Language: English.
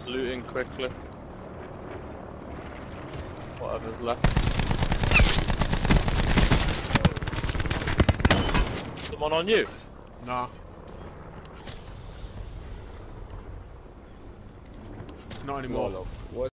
looting quickly. Whatever's left. Someone on you? Nah. Not anymore. What?